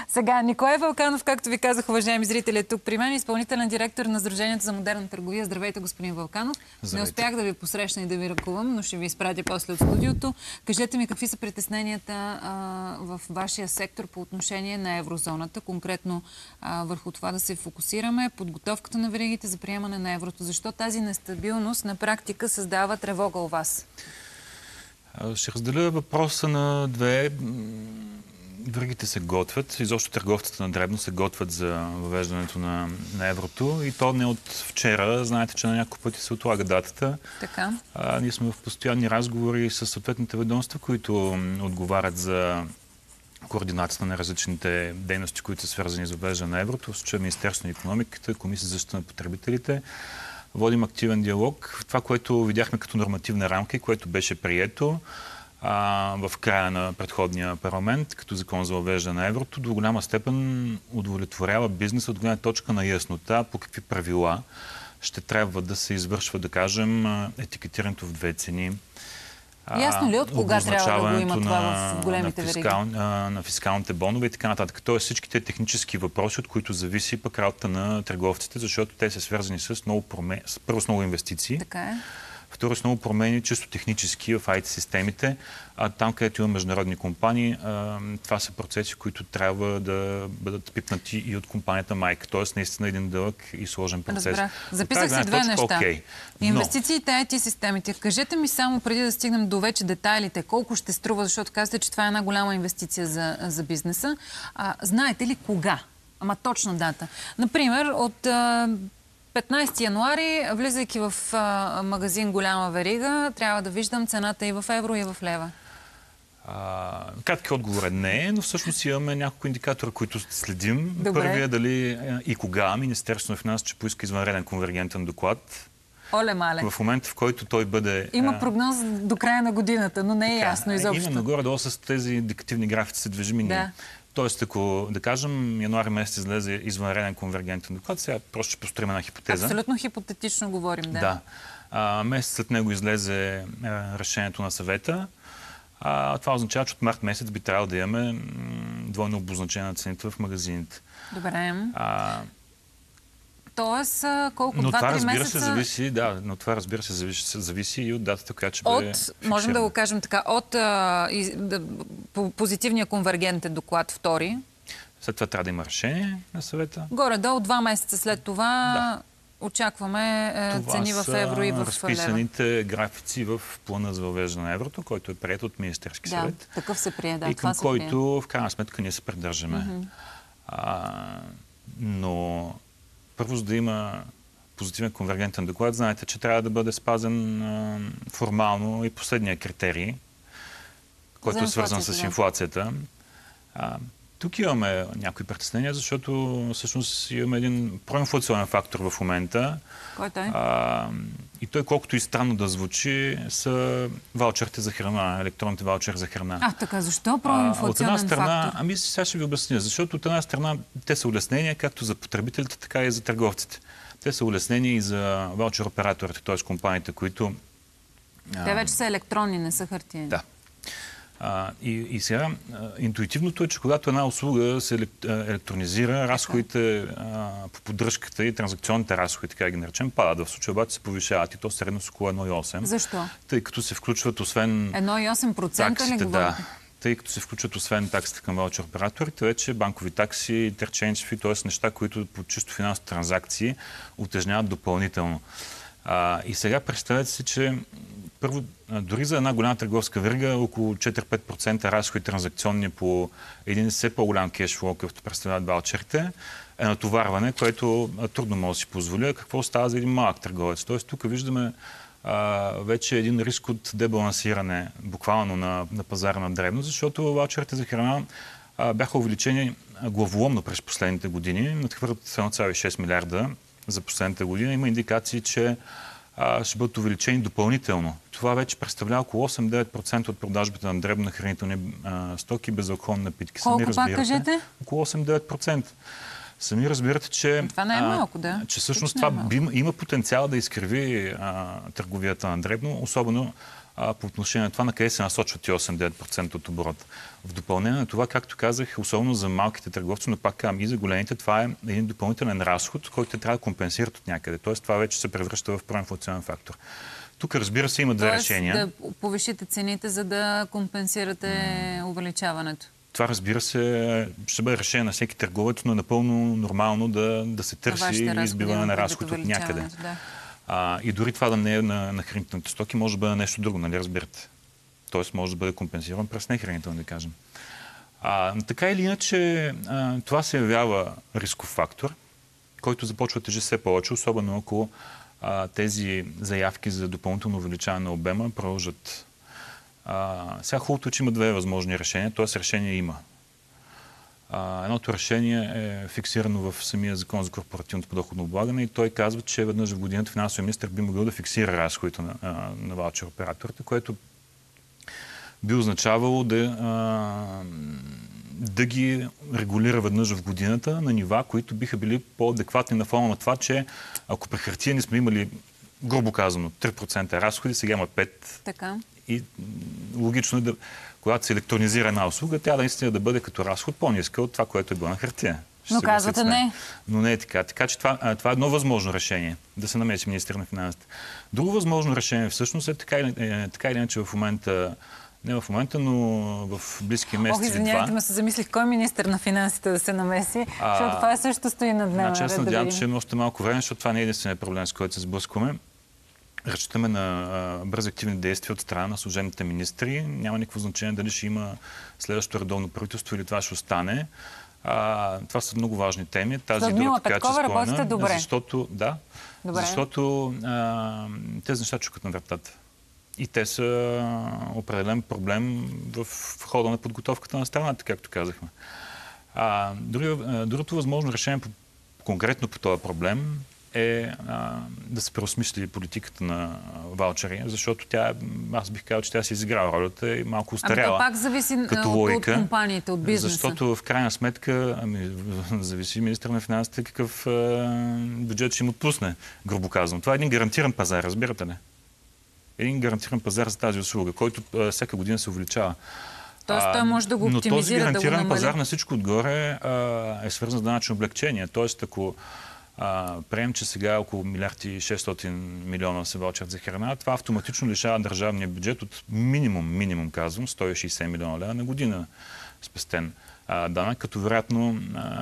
Сега, Николай Вълканов, както ви казах, уважаеми зрители, е тук при мен, изпълнителен директор на Сдружението за модерна търговия. Здравейте, господин Вълканов. Здравейте. Не успях да ви посрещна и да ви ръкувам, но ще ви изпратя после от студиото. Кажете ми, какви са притесненията в вашия сектор по отношение на еврозоната, конкретно върху това да се фокусираме, подготовката на веригите за приемане на еврото. Защо тази нестабилност на практика създава тревога у вас? Ще разделя въпроса на две. Веригите се готвят. Изобщо търговците на дребно се готвят за въвеждането на еврото. И то не от вчера. Знаете, че на няколко пъти се отлага датата. Така. Ние сме в постоянни разговори с съответните ведомства, които отговарят за координацията на различните дейности, които са свързани с въвеждане на еврото. В случая Министерството на икономиката, Комисия за защита на потребителите. Водим активен диалог. Това, което видяхме като нормативна рамка и което беше прието в края на предходния парламент, като закон за въвеждане на еврото, до голяма степен удовлетворява бизнеса от гледна точка на яснота по какви правила ще трябва да се извършва, да кажем, етикетирането в две цени. Ясно ли от кога трябва да го има това в големите вериги? На фискалните бонове и така нататък. Тоест всичките технически въпроси, от които зависи пък работата на търговците, защото те са свързани с много промени, първо с много инвестиции. Така е. Второ, с много промени чисто технически в IT-системите. Там, където има международни компании, това са процеси, които трябва да бъдат пипнати и от компанията майка. Тоест, наистина един дълъг и сложен процес. Разбрах. Записах си две неща. Okay. Инвестициите, IT-системите. Кажете ми само, преди да стигнем до вече детайлите, колко ще струва, защото казвате, че това е една голяма инвестиция за бизнеса. Знаете ли кога? Ама точна дата. Например, от 15 януари, влизайки в магазин голяма верига, трябва да виждам цената и в евро, и в лева. Кратки отговор е не, но всъщност имаме няколко индикатора, които следим. Добре. Първият дали и кога Министерството на финансите ще поиска извънреден конвергентен доклад. Оле-мале. В момента, в който той бъде... Има прогноз до края на годината, но не е ясно изобщо. Именно горе-долу с тези индикативни графици се движим и ние. Да. Тоест, ако, да кажем, януари месец излезе извънреден конвергентен доклад, сега просто ще построим една хипотеза. Абсолютно хипотетично говорим, да. Да. Месец след него излезе решението на съвета. Това означава, че от март месец би трябвало да имаме двойно обозначение на цените в магазините. Добре. Тоест, колко? Но 2-3 месеца... но това разбира се зависи и от датата, която ще бъде фиксирана. Можем да го кажем така, от позитивния конвергентен доклад втори. След това трябва да има решение на съвета. Горе-долу 2 месеца след това очакваме цени в евро и в лева. Това са разписаните графици в плана за въвеждане на еврото, който е приет от Министерски съвет. Да, такъв се прие, да. И към който, в крайна сметка, ние се придържаме. Но първо, за да има позитивен конвергентен доклад, знаете, че трябва да бъде спазен формално и последния критерий, който е свързан с инфлацията. Тук имаме някои притеснения, защото всъщност имаме един проинфлационен фактор в момента. Кой той? И той, колкото и странно да звучи, са ваучерите за храна, електронните ваучери за храна. Така, защо проинфлационен фактор? Сега ще ви обясня. Защото от една страна те са улеснения както за потребителите, така и за търговците. Те са улеснения и за ваучер операторите, т.е. компаниите, които... Те вече са електронни, не са хартиени. Да. И сега, интуитивното е, че когато една услуга се електронизира, разходите по поддръжката и транзакционните разходи, така ги наречем, падат. В случая обаче се повишават и то средно с около 1,8. Защо? Тъй като се включват освен 1,8% ли говорите? Тъй като се включват освен таксите към ваучер операторите, вече банкови такси, интерчейндж фи, т.е. неща, които по чисто финансови транзакции утежняват допълнително. И сега представете си, че първо, дори за една голяма търговска верига, около 4-5% разходи транзакционни по един все по-голям кешфлоу, като представляват ваучерите, е натоварване, което трудно може да си позволя. Какво става за един малък търговец? Тоест, тук виждаме вече един риск от дебалансиране буквално на пазара на дребно, защото ваучерите за храна бяха увеличени главоломно през последните години, надхвърлят 1,6 милиарда за последната година. Има индикации, че ще бъдат увеличени допълнително. Това вече представлява около 8-9% от продажбите на дребно на хранителни стоки, безалкохолни напитки. Колко пак кажете? Около 8-9%. Сами разбирате, че... Това не е малко, да. Че всъщност това има потенциал да изкриви търговията на дребно, особено по отношение на това на къде се насочват и 8-9% от оборота. В допълнение на това, както казах, особено за малките търговци, но пак и за големите, това е един допълнителен разход, който те трябва да компенсират от някъде. Тоест това вече се превръща в проинфлационен фактор. Тук, разбира се, има две решения. Да повишите цените, за да компенсирате увеличаването. Това, разбира се, ще бъде решение на всеки търговец, но е напълно нормално да се търси избиване на разход от някъде. Да. И дори това да не е на хранителните стоки, може да бъде нещо друго, нали разбирате? Тоест може да бъде компенсиран през нехранително, да кажем. Така или иначе, това се явява рисков фактор, който започва да тежи все повече, особено ако тези заявки за допълнително увеличаване на обема продължат. Сега хубавото, че има две възможни решения, т.е. решение има. Едното решение е фиксирано в самия закон за корпоративното подоходно облагане и той казва, че веднъж в годината финансовия министър би могъл да фиксира разходите на ваучер операторите, което би означавало да ги регулира веднъж в годината на нива, които биха били по-адекватни на фона на това, че ако при хартия не сме имали, грубо казано, 3% разходи, сега има 5%. Така. И логично е когато се електронизира една услуга, тя наистина да бъде като разход по-ниска от това, което е било на хартия. Но казвате не. Но не е така. Така че това е едно възможно решение, да се намеси министър на финансите. Друго възможно решение всъщност е така или иначе в момента, не в момента, но в близки месеци или два. Извинявайте, ме се замислих кой министър на финансите да се намеси, защото това също стои на дневен ред. Аз надявам, че има още малко време, защото това не е единственият проблем, с който се сблъскваме. Разчитаме на бързи активни действия от страна на служебните министри. Няма никакво значение дали ще има следващото редовно правителство или това ще остане. Това са много важни теми. Тази Людмила Петкова работите добре. Защото тези неща чукат на вратата. И те са определен проблем в хода на подготовката на страната, както казахме. Другото възможно решение конкретно по този проблем е да се преосмисли политиката на ваучери, защото аз бих казал, че тя си изиграва ролята и малко устаряла. Пак зависи от компаниите, от бизнеса. Защото в крайна сметка зависи министър на финансите какъв бюджет ще им отпусне, грубо казвам. Това е един гарантиран пазар, разбирате ли? Един гарантиран пазар за тази услуга, който всяка година се увеличава. Тоест той може да го оптимизира, но този гарантиран да го пазар на всичко отгоре е свързан с данъчно облекчение. Тоест, ако приемем, че сега около 1,6 милиона се ваучат за храна, това автоматично лишава държавния бюджет от минимум казвам, 160 милиона лева на година спестен данък, като вероятно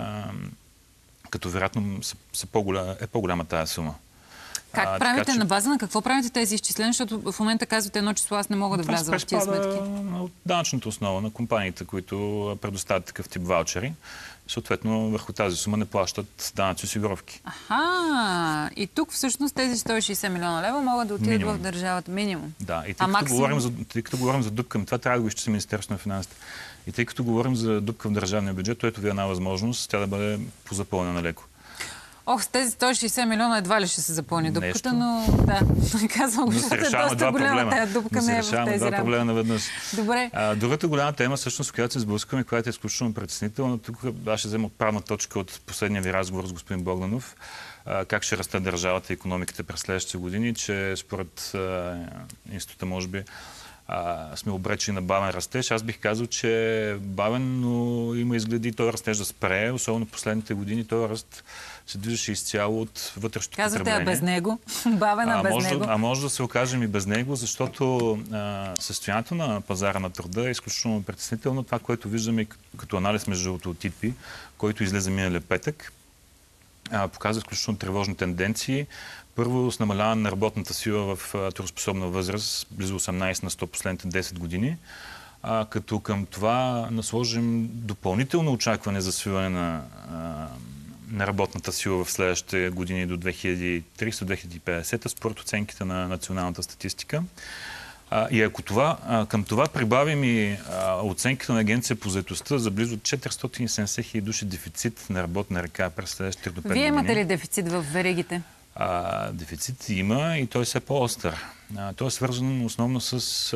е по-голяма тази сума. Как правите на база на какво правите тези изчисления? Защото в момента казвате едно число, аз не мога да вляза в тези сметки. От данъчната основа на компаниите, които предоставят такъв тип ваучери. Съответно, върху тази сума не плащат данъци и осигуровки. И тук всъщност тези 160 милиона лева могат да отидат в държавата. Минимум. Да, и тъй като говорим за дупка, това трябва да го изчисли Министерството на финансите. И тъй като говорим за дупка в държавния бюджет, ето ви една възможност тя да бъде позапълнена леко. С тези 160 милиона едва ли ще се запълни дупката, но да, казвам го, защото е доста голяма тая дупка, не е в тези два проблема наведнъж. Добре. Другата голяма тема, всъщност, която се сблъскваме, която е изключително притеснителна, тук аз ще взема отправна точка от последния ви разговор с господин Богданов, как ще расте държавата и икономиката през следващите години, че според института, може би, сме обречени на бавен растеж. Аз бих казал, че бавен, но има изгледи той растеж да спре, особено последните години. Той ръст се движеше изцяло от вътрешното потребление. Казвате, без него? Бавен, без него? Може да се окажем и без него, защото състоянието на пазара на труда е изключително притеснително. Това, което виждаме като анализ между другото от ИТПИ, който излезе миналия петък, показва изключително тревожни тенденции. Първо, с намаляване на работната сила в трудоспособна възраст, близо 18 на 100 последните 10 години, като към това насложим допълнително очакване за свиване на работната сила в следващите години до 2300-2050, според оценките на националната статистика. И ако към това прибавим и оценката на Агенция по заетостта за близо 470 хиляди души дефицит на работна ръка през следващите до 5 години. Вие имате ли дефицит в веригите? Дефицит има и той е все по-остър. Той е свързан основно с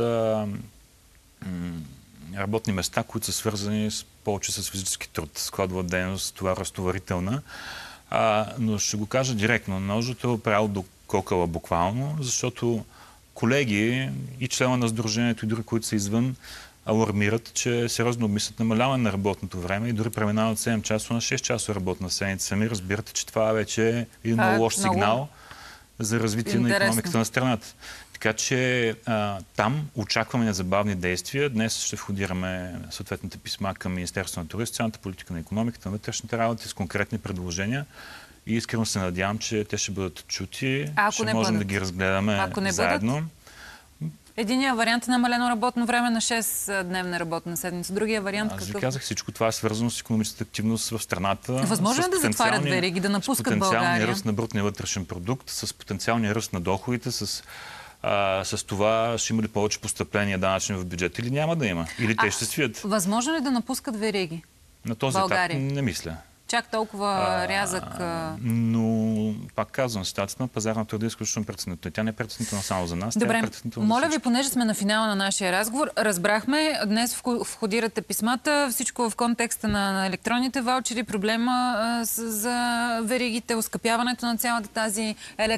работни места, които са свързани повече с физически труд, складова дейност, това разтоварителна. Но ще го кажа директно. Ножът е опрял до кокала буквално, защото колеги и члена на сдружението и дори които са извън алармират, че сериозно обмислят намаляване на работното време и дори преминават 7 часа на 6 часа работна седмица. Сами разбирате, че това вече е един много лош сигнал за развитие на икономиката на страната. Така че там очакваме незабавни действия. Днес ще входираме съответните писма към Министерството на труда и социалната политика, на икономиката, на вътрешните работи с конкретни предложения. И искрено се надявам, че те ще бъдат чути. Ще можем да ги разгледаме заедно. Единият вариант е намалено работно време на 6-дневна работна седмица. Другия вариант какъв? Аз ви казах, всичко това е свързано с икономическата активност в страната. Възможно е да затварят вериги, да напускат България? С потенциалния ръст на брутния вътрешен продукт, с потенциалния ръст на доходите, с това ще има ли повече постъпления данъчни в бюджета или няма да има? Или те ще свият? Възможно ли да напускат вериги? На този етап не мисля. Чак толкова рязък... Но, пак казвам, ситуацията на пазара на труда е изключително преценителна. Тя не е преценителна само за нас, Добре, тя е преценителна моля ви, понеже сме на финала на нашия разговор, разбрахме, днес входирате писмата, всичко в контекста на електронните ваучери, проблема за веригите, оскъпяването на цялата тази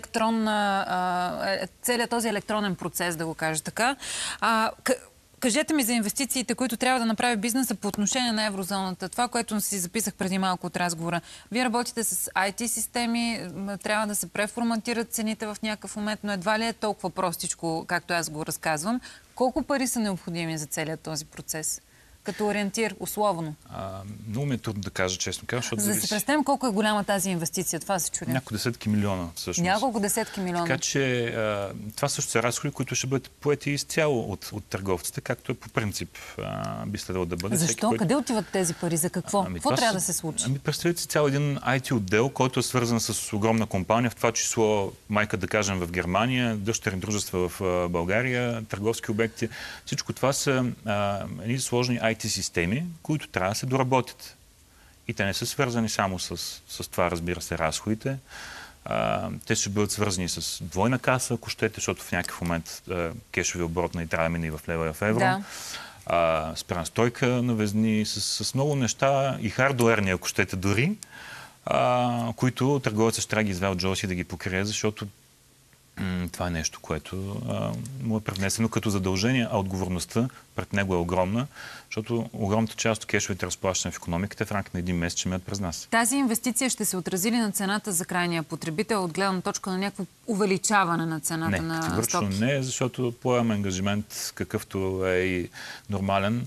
целият този електронен процес, да го кажа така. Кажете ми за инвестициите, които трябва да направи бизнеса по отношение на еврозоната. Това, което си записах преди малко от разговора. Вие работите с IT-системи, трябва да се преформатират цените в някакъв момент, но едва ли е толкова простичко, както аз го разказвам. Колко пари са необходими за целият този процес? Като ориентир, условно. Много ми е трудно да кажа, честно казвам, За да си представим колко е голяма тази инвестиция, това се чудя. Няколко десетки милиона, всъщност. Няколко десетки милиона. Така че това също са разходи, които ще бъдат поети изцяло от търговците, както е по принцип би следвало да бъде. Защо? Къде отиват тези пари? За какво? Какво трябва да се случи? Представете си цял един IT отдел, който е свързан с огромна компания, в това число майка, да кажем, в Германия, дъщерни дружества в България, търговски обекти. Всичко това са едни сложни IT-системи, които трябва да се доработят. И те не са свързани само с това, разбира се, разходите. Те ще бъдат свързани с двойна каса, ако щете, защото в някакъв момент кешови оборот и трябва да мине и в лева и в евро. Да. С пренастройка на везни, с много неща и хардуерни, ако щете дори, които търговецът ще трябва да ги изведе от джоба си да ги покрие, защото това е нещо, което му е превнесено като задължение, а отговорността пред него е огромна, защото огромната част от кешовите разплащания в икономиката в рамките на един месец ще минат през нас. Тази инвестиция ще се отрази ли на цената за крайния потребител от гледна точка на някакво увеличаване на цената на стоки? Не, защото поемам ангажимент, какъвто е и нормален,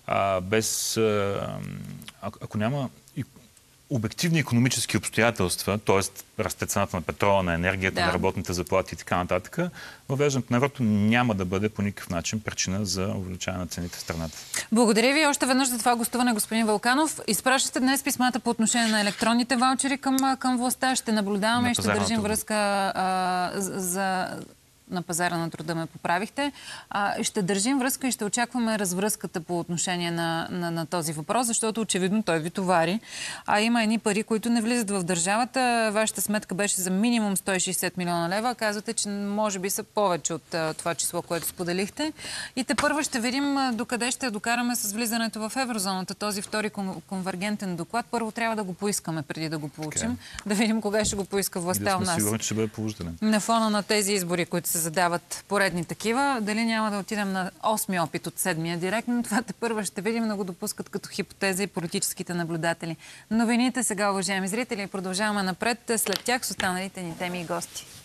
ако няма обективни икономически обстоятелства, т.е. расте цената на петрола, на енергията, на работните заплати и така нататък, въвеждането на еврото няма да бъде по никакъв начин причина за увеличаване на цените в страната. Благодаря ви още веднъж за това гостуване, господин Вълканов. Изпращате днес писмата по отношение на електронните ваучери към властта. Ще наблюдаваме и ще държим връзка на пазара на труда, ме поправихте. Ще държим връзка и ще очакваме развръзката по отношение на този въпрос, защото очевидно той ви товари. Има едни пари, които не влизат в държавата. Вашата сметка беше за минимум 160 милиона лева. Казвате, че може би са повече от това число, което споделихте. И тепърва ще видим докъде ще докараме с влизането в еврозоната. Този втори конвергентен доклад. Първо трябва да го поискаме преди да го получим. Да видим кога ще го поиска властта у нас. Сигурно, че ще бъде положителен. На фона на тези избори, които се задават поредни такива. Дали няма да отидем на 8-ми опит от 7-мия директно? Това тепърва ще видим, да го допускат като хипотеза и политическите наблюдатели. Новините сега, уважаеми зрители, продължаваме напред след тях с останалите ни теми и гости.